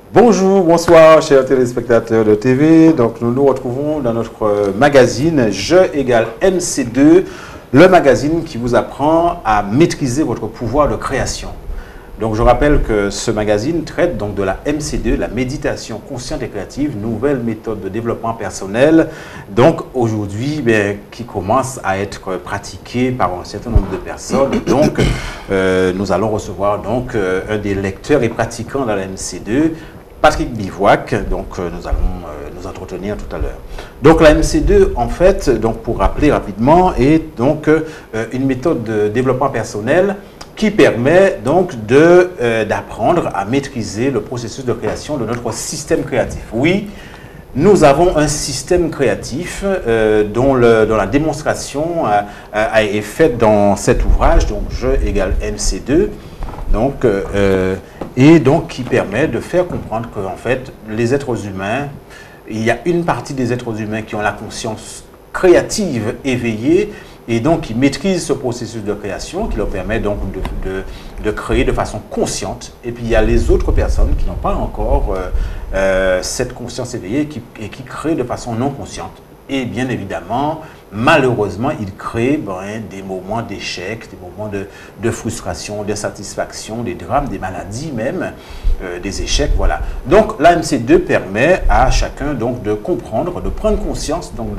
Bonjour, bonsoir, chers téléspectateurs de TV. Donc, nous nous retrouvons dans notre magazine Je égale MC2, le magazine qui vous apprend à maîtriser votre pouvoir de création. Donc, je rappelle que ce magazine traite donc de la MC2, la méditation consciente et créative, nouvelle méthode de développement personnel. Donc, aujourd'hui, qui commence à être pratiquée par un certain nombre de personnes. Donc, nous allons recevoir donc un des lecteurs et pratiquants de la MC2, Patrick Bivouac. Donc, nous allons nous entretenir tout à l'heure. Donc, la MC2, en fait, donc pour rappeler rapidement, est donc une méthode de développement personnel qui permet donc d'apprendre à maîtriser le processus de création de notre système créatif. Oui, nous avons un système créatif dont la démonstration est faite dans cet ouvrage, donc Je égale MC2, donc, et donc qui permet de faire comprendre qu'en fait, les êtres humains, il y a une partie des êtres humains qui ont la conscience créative éveillée, et donc, ils maîtrisent ce processus de création qui leur permet donc de créer de façon consciente. Et puis, il y a les autres personnes qui n'ont pas encore cette conscience éveillée et qui créent de façon non consciente. Et bien évidemment, malheureusement, ils créent des moments d'échec, des moments de frustration, d'insatisfaction, des drames, des maladies même, des échecs, voilà. Donc, l'AMC2 permet à chacun donc de comprendre, de prendre conscience donc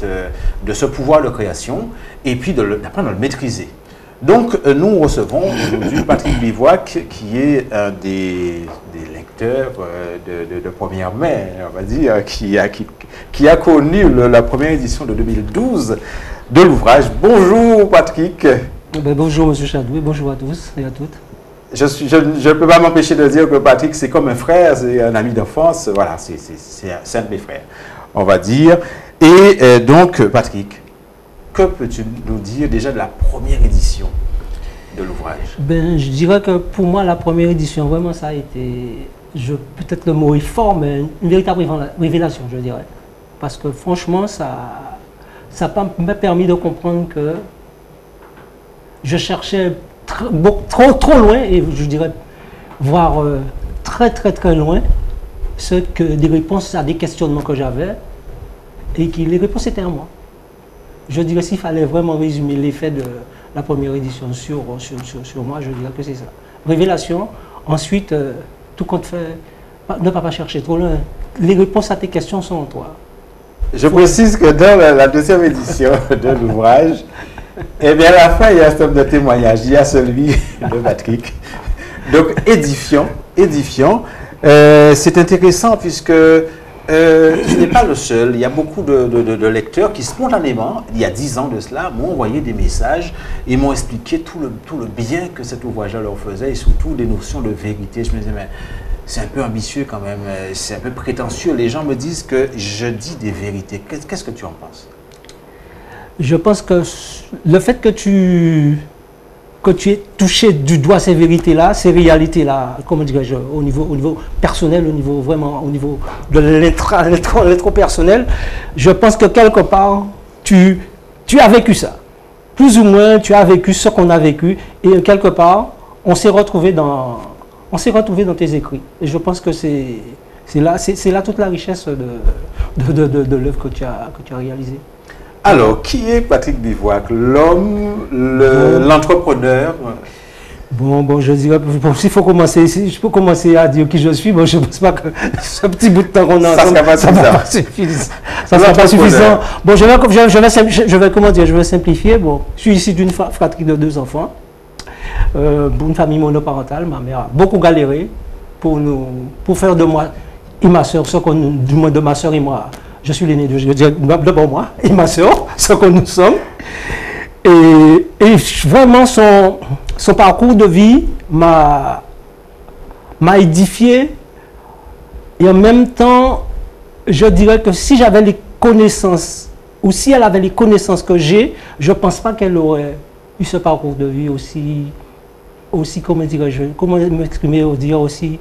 de ce pouvoir de création et puis d'apprendre à le maîtriser. Donc, nous recevons aujourd'hui Patrick Bivouac, qui est un des lecteurs de première main, on va dire, qui a connu la première édition de 2012 de l'ouvrage. Bonjour Patrick. Bonjour Monsieur Chadoué, bonjour à tous et à toutes. Je ne peux pas m'empêcher de dire que Patrick, c'est comme un frère, c'est un ami d'enfance, voilà, c'est un de mes frères, on va dire. Et donc, Patrick, que peux-tu nous dire déjà de la première édition de l'ouvrage? Je dirais que pour moi, la première édition, vraiment, ça a été, peut-être le mot est fort, mais une véritable révélation, je dirais. Parce que franchement, ça m'a permis de comprendre que je cherchais trop loin, et je dirais, voire très loin, des réponses à des questionnements que j'avais, et que les réponses étaient en moi. Je dirais, s'il fallait vraiment résumer l'effet de la première édition sur moi, je dirais que c'est ça. Révélation, ensuite, tout compte fait, ne pas chercher trop loin. Les réponses à tes questions sont en toi. Je précise que dans la deuxième édition de l'ouvrage, eh bien, à la fin, il y a un certain nombre de témoignages. Il y a celui de Patrick. Donc, édifiant. C'est intéressant puisque ce n'est pas le seul. Il y a beaucoup de lecteurs qui, spontanément, il y a 10 ans de cela, m'ont envoyé des messages et m'ont expliqué tout le bien que cet ouvrage leur faisait et surtout des notions de vérité. Je me disais, mais c'est un peu ambitieux quand même, c'est un peu prétentieux. Les gens me disent que je dis des vérités. Qu'est-ce que tu en penses? Je pense que le fait que tu aies touché du doigt ces vérités-là, ces réalités-là, comment dirais-je, au niveau personnel, au niveau de l'électro-personnel, je pense que quelque part, tu as vécu ça. Plus ou moins, tu as vécu ce qu'on a vécu, et quelque part, on s'est retrouvé dans tes écrits. Et je pense que c'est là toute la richesse de l'œuvre que tu as réalisée. Alors, qui est Patrick Bivouac, l'homme, l'entrepreneur? Bon, je dirais, s'il faut commencer, si je peux commencer à dire qui je suis, je ne pense pas que ce petit bout de temps qu'on a, ça ne sera pas suffisant. Bon, je vais simplifier. Bon, je suis ici d'une fratrie de 2 enfants, une famille monoparentale. Ma mère a beaucoup galéré pour faire de moi et ma soeur, du moins de ma soeur et moi. Je suis l'aîné de moi et ma soeur, ce que nous sommes. Et vraiment, son parcours de vie m'a édifié. Et en même temps, je dirais que si j'avais les connaissances, ou si elle avait les connaissances que j'ai, je ne pense pas qu'elle aurait eu ce parcours de vie aussi comment dirais-je, comment m'exprimer, aussi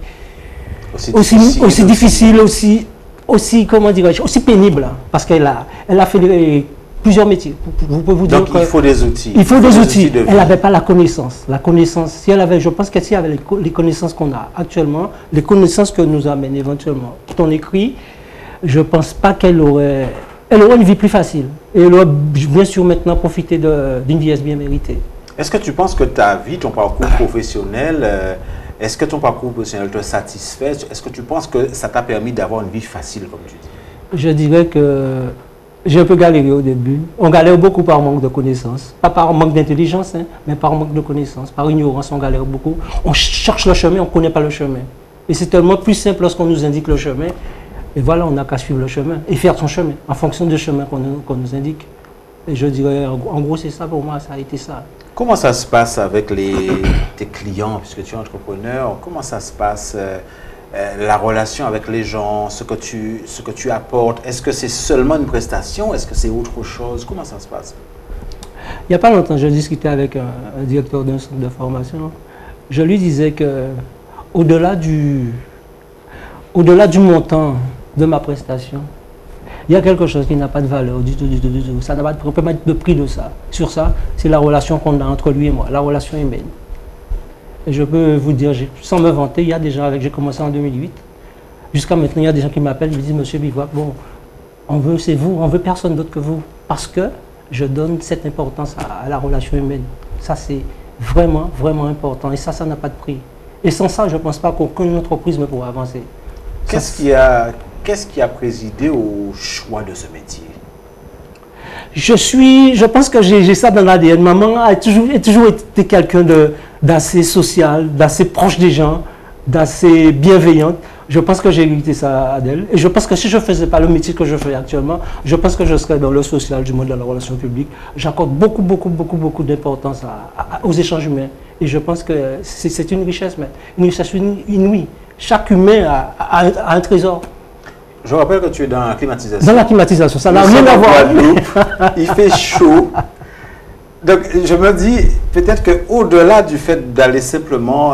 difficile, aussi comment dirais-je, aussi pénible, parce qu'elle a fait plusieurs métiers. Vous pouvez vous dire Donc il faut des outils. Il faut des outils. de vie. Elle n'avait pas la connaissance. La connaissance, si elle avait, je pense que si elle avait les connaissances qu'on a actuellement, les connaissances que nous amène éventuellement ton écrit, je ne pense pas qu'elle aurait... Elle aurait une vie plus facile. Et elle aurait bien sûr maintenant profité d'une vieillesse bien méritée. Est-ce que tu penses que ta vie, ton parcours professionnel, est-ce que ton parcours professionnel te satisfait? Est-ce que tu penses que ça t'a permis d'avoir une vie facile, comme tu dis? Je dirais que j'ai un peu galéré au début. On galère beaucoup par manque de connaissances. Pas par manque d'intelligence, hein, mais par manque de connaissances. Par ignorance, on galère beaucoup. On cherche le chemin, on ne connaît pas le chemin. Et c'est tellement plus simple lorsqu'on nous indique le chemin. Et voilà, on n'a qu'à suivre le chemin et faire son chemin en fonction du chemin qu'on nous indique. Et je dirais, en gros, c'est ça pour moi, ça a été ça. Comment ça se passe avec tes clients, puisque tu es entrepreneur? Comment ça se passe, la relation avec les gens, ce que tu apportes? Est-ce que c'est seulement une prestation? Est-ce que c'est autre chose? Comment ça se passe? Il n'y a pas longtemps, je discutais avec un directeur d'un centre de formation. Je lui disais que au-delà du montant de ma prestation, il y a quelque chose qui n'a pas de valeur du tout. Ça n'a pas de prix de ça. Sur ça, c'est la relation qu'on a entre lui et moi, la relation humaine. Et je peux vous dire, sans me vanter, il y a des gens avec, j'ai commencé en 2008. Jusqu'à maintenant, il y a des gens qui m'appellent, ils me disent, Monsieur Bivouac, bon, c'est vous, on veut personne d'autre que vous. Parce que je donne cette importance à la relation humaine. Ça, c'est vraiment, vraiment important. Et ça n'a pas de prix. Et sans ça, je ne pense pas qu'aucune entreprise ne pourra avancer. Qu'est-ce qui a présidé au choix de ce métier? Je pense que j'ai ça dans l'ADN. Maman a toujours été quelqu'un d'assez social, d'assez proche des gens, d'assez bienveillante. Je pense que j'ai hérité ça d'elle. Et je pense que si je ne faisais pas le métier que je fais actuellement, je pense que je serais dans le social, du monde de la relation publique. J'accorde beaucoup d'importance aux échanges humains. Et je pense que c'est une richesse, mais une richesse inouïe. Chaque humain a un trésor. Je rappelle que tu es dans la climatisation. Dans la climatisation, ça n'a rien à voir. Il fait chaud. Donc, je me dis, peut-être qu'au-delà du fait d'aller simplement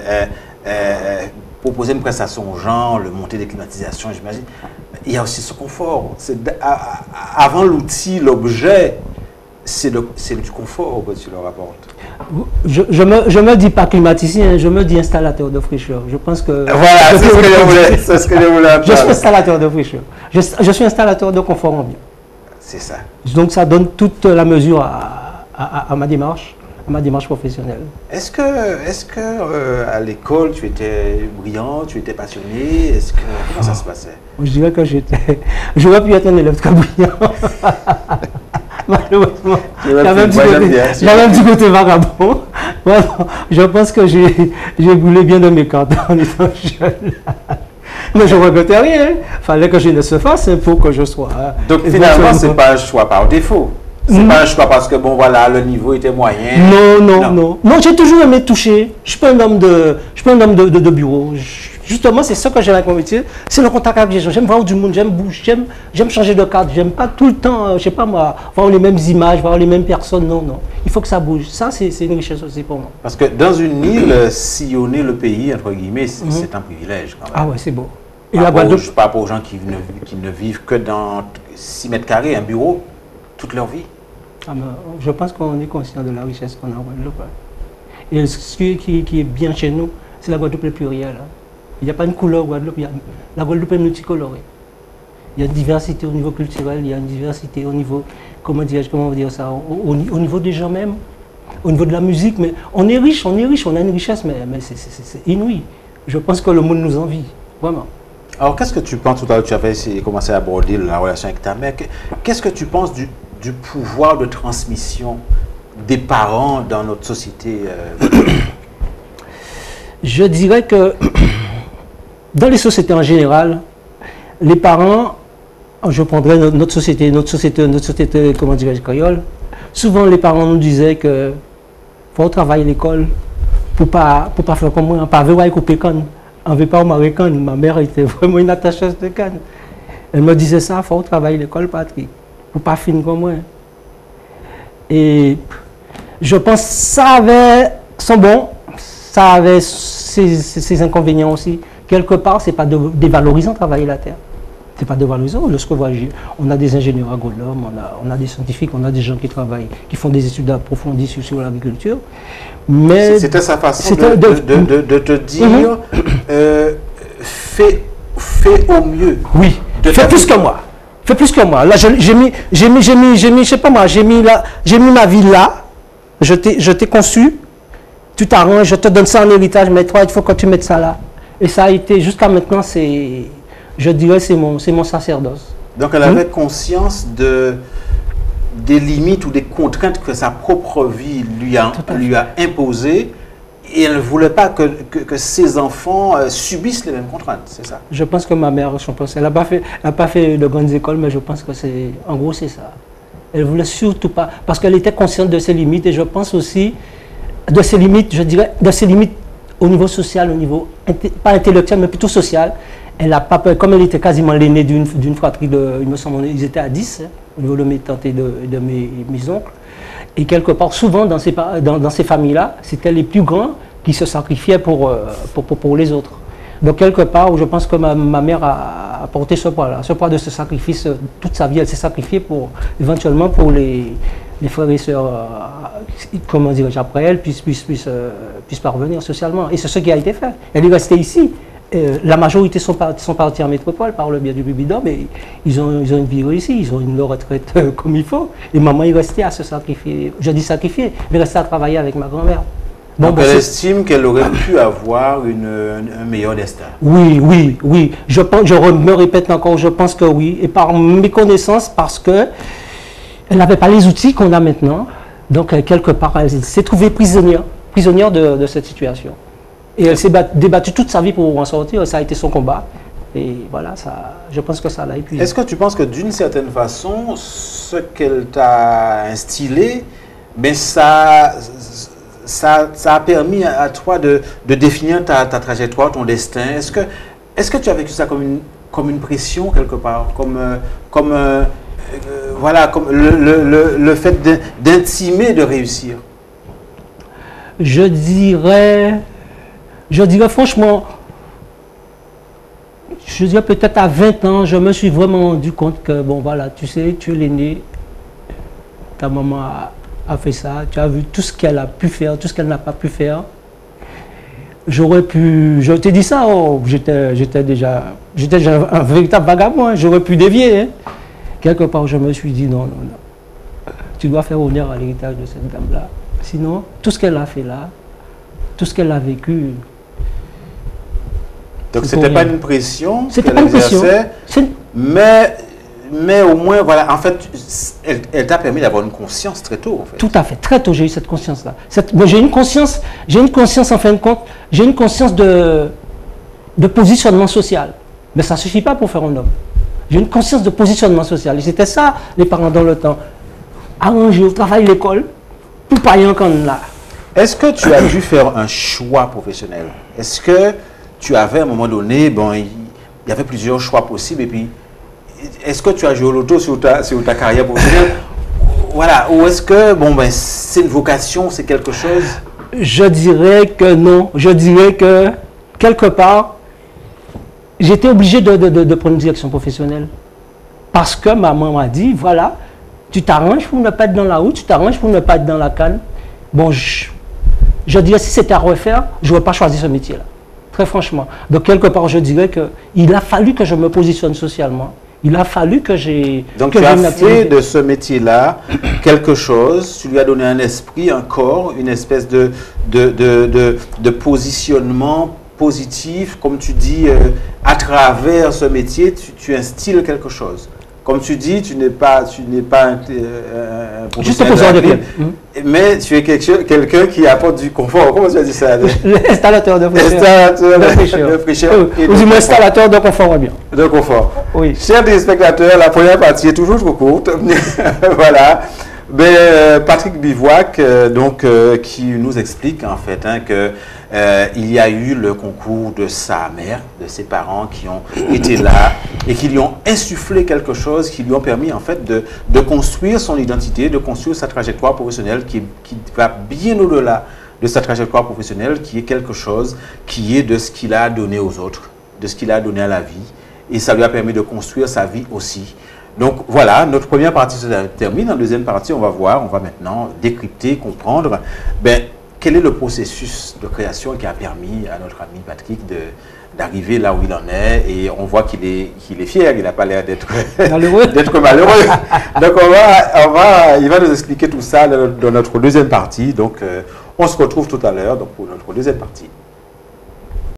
proposer une prestation aux gens, le monter des climatisations, j'imagine, il y a aussi ce confort. Avant l'outil, l'objet, c'est du confort que tu leur apportes. Je me dis pas climaticien, je me dis installateur de fraîcheur. Je pense que... Voilà, c'est ce que je voulais entendre. Je suis installateur de fraîcheur. Je suis installateur de confort ambiant. C'est ça. Donc ça donne toute la mesure à ma démarche professionnelle. Est-ce que à l'école, tu étais brillant, tu étais passionné? Comment ça se passait? Je dirais que j'aurais pu être un élève très brillant. Malheureusement, j'avais un petit côté vagabond. Voilà, je pense que j'ai brûlé bien de mes cartes en étant jeune. Mais je ne regrettais rien. Il fallait que je ne se fasse pour que je sois. Donc finalement, ce n'est pas un choix par défaut. Ce n'est pas un choix parce que, bon, voilà, le niveau était moyen. Non, j'ai toujours aimé toucher. Je ne suis pas un homme de bureau. Justement, c'est ça que j'aime avec mon métier. C'est le contact avec les gens. J'aime voir du monde, j'aime bouger, j'aime changer de cadre. J'aime pas tout le temps, je ne sais pas moi, voir les mêmes images, voir les mêmes personnes. Non. Il faut que ça bouge. Ça, c'est une richesse aussi pour moi. Parce que dans une île, sillonner le pays, entre guillemets, c'est un privilège quand même. Ah ouais, c'est beau. Et la Guadeloupe, pas pour aux gens qui ne vivent que dans 6 mètres carrés, un bureau, toute leur vie. Je pense qu'on est conscient de la richesse qu'on a en Guadeloupe. Et ce qui est bien chez nous, c'est la Guadeloupe est plurielle. Il n'y a pas une couleur Guadeloupe. La Guadeloupe est multicolorée. Il y a une diversité au niveau culturel, il y a une diversité au niveau, comment dire ça, au niveau des gens même, au niveau de la musique. Mais on est riche, on a une richesse, mais c'est inouï. Je pense que le monde nous envie, vraiment. Alors, qu'est-ce que tu penses, tout à l'heure, tu avais commencé à aborder la relation avec ta mère. Qu'est-ce que tu penses du pouvoir de transmission des parents dans notre société? Je dirais que dans les sociétés en général, les parents, je prendrais notre société, comment dirais-je, créole, souvent les parents nous disaient que faut travailler à l'école pour pas faire comme moi, pas veut couper canne, on veut pas marrer canne. Ma mère était vraiment une attacheuse de canne. Elle me disait ça, faut travailler à l'école, Patrick, pour pas finir comme moi. Et je pense que ça avait son bon, ça avait ses inconvénients aussi. Quelque part, ce n'est pas dévalorisant travailler la terre. C'est pas dévalorisant. Lorsque on a des ingénieurs agronomes, on a des scientifiques, on a des gens qui travaillent, qui font des études approfondies sur l'agriculture. Mais c'était sa façon de te dire fais au mieux. Oui, fais plus que moi. Fais plus que moi. Là, j'ai mis, je sais pas moi, j'ai mis ma vie là. Je t'ai conçu. Tu t'arranges, je te donne ça en héritage, mais toi, il faut que tu mettes ça là. Et ça a été, jusqu'à maintenant, je dirais, c'est mon sacerdoce. Donc, elle avait conscience des limites ou des contraintes que sa propre vie lui a imposées, et elle ne voulait pas que ses enfants subissent les mêmes contraintes, c'est ça? Je pense que ma mère, elle n'a pas fait de grandes écoles, mais je pense que en gros, c'est ça. Elle ne voulait surtout pas, parce qu'elle était consciente de ses limites, et je pense aussi de ses limites, je dirais, de ses limites au niveau social, au niveau, pas intellectuel, mais plutôt social. Elle n'a pas peur, comme elle était quasiment l'aînée d'une fratrie il me semble, ils étaient à 10, hein, au niveau de mes tantes et de mes oncles. Et quelque part, souvent dans ces familles-là, c'était les plus grands qui se sacrifiaient pour les autres. Donc quelque part, je pense que ma mère a porté ce poids-là, ce poids de ce sacrifice toute sa vie. Elle s'est sacrifiée éventuellement pour les frères et sœurs, comment dirais-je, après elle, puissent parvenir socialement. Et c'est ce qui a été fait. Elle est restée ici. La majorité sont partis en métropole par le biais du Bibidor, mais ils ont une vie ici, ils ont une retraite comme il faut. Et maman est restée à se sacrifier, je dis sacrifier, mais restée à travailler avec ma grand-mère. Donc elle estime qu'elle aurait pu avoir un meilleur destin. Oui. Je me répète encore, je pense que oui. Et par mes connaissances, parce que elle n'avait pas les outils qu'on a maintenant. Donc, quelque part, elle s'est trouvée prisonnière de cette situation. Et elle s'est débattue toute sa vie pour en sortir. Ça a été son combat. Et voilà, je pense que ça l'a épuisé. Est-ce que tu penses que d'une certaine façon, ce qu'elle t'a instillé, ben ça a permis à toi de définir ta trajectoire, ton destin? Est-ce que tu as vécu ça comme une pression quelque part, comme le fait d'intimer, de réussir? Je dirais franchement, je dirais peut-être à 20 ans, je me suis vraiment rendu compte que, bon voilà, tu sais, tu es l'aîné, ta maman a fait ça, tu as vu tout ce qu'elle a pu faire, tout ce qu'elle n'a pas pu faire. J'aurais pu, je t'ai dit ça, j'étais déjà un véritable vagabond, hein, j'aurais pu dévier. Hein. Quelque part, je me suis dit, non, tu dois faire honneur à l'héritage de cette dame-là. Sinon, tout ce qu'elle a fait là, tout ce qu'elle a vécu... Donc, ce n'était pas une pression qu'elle exerçait, mais au moins, voilà, en fait, elle t'a permis d'avoir une conscience très tôt, en fait. Tout à fait, très tôt, j'ai eu cette conscience-là. J'ai une conscience, en fin de compte, j'ai une conscience de positionnement social. Mais ça ne suffit pas pour faire un homme. J'ai une conscience de positionnement social. Et c'était ça, les parents dans le temps. Arranger au travail, l'école, tout pareil qu'on là. Est-ce que tu as dû faire un choix professionnel? Est-ce que tu avais à un moment donné, bon, il y avait plusieurs choix possibles, et puis est-ce que tu as joué au loto sur ta carrière professionnelle? Voilà, ou est-ce que, bon, ben, c'est une vocation, c'est quelque chose? Je dirais que non. Je dirais que, quelque part, j'étais obligé de prendre une direction professionnelle. Parce que maman m'a dit, voilà, tu t'arranges pour ne pas être dans la route, tu t'arranges pour ne pas être dans la canne. Bon, je dirais, si c'était à refaire, je n'aurais pas choisi ce métier-là. Très franchement. Donc, quelque part, je dirais qu'il a fallu que je me positionne socialement. Il a fallu que j'ai... Donc, tu as fait de ce métier-là quelque chose, tu lui as donné un esprit, un corps, une espèce de positionnement positif, comme tu dis, à travers ce métier, tu instilles quelque chose. Comme tu dis, tu n'es pas un professionnel de la mais tu es quelqu'un qui apporte du confort. Comment tu as dit ça? L'installateur de fraîcheur. Installateur de fraîcheur. Ou du moins installateur de confort bien. De confort. Oui. Chers téléspectateurs, la première partie est toujours trop courte. Voilà. Mais, Patrick Bivouac, qui nous explique en fait que il y a eu le concours de sa mère, de ses parents qui ont été là et qui lui ont insufflé quelque chose, qui lui ont permis en fait de construire son identité, de construire sa trajectoire professionnelle qui va bien au-delà de sa trajectoire professionnelle, qui est quelque chose qui est de ce qu'il a donné aux autres, de ce qu'il a donné à la vie et ça lui a permis de construire sa vie aussi. Donc voilà, notre première partie se termine. En deuxième partie, on va voir, on va maintenant décrypter, comprendre quel est le processus de création qui a permis à notre ami Patrick d'arriver là où il en est. Et on voit qu'il est fier, il n'a pas l'air d'être malheureux. Donc il va nous expliquer tout ça dans notre deuxième partie. Donc on se retrouve tout à l'heure pour notre deuxième partie.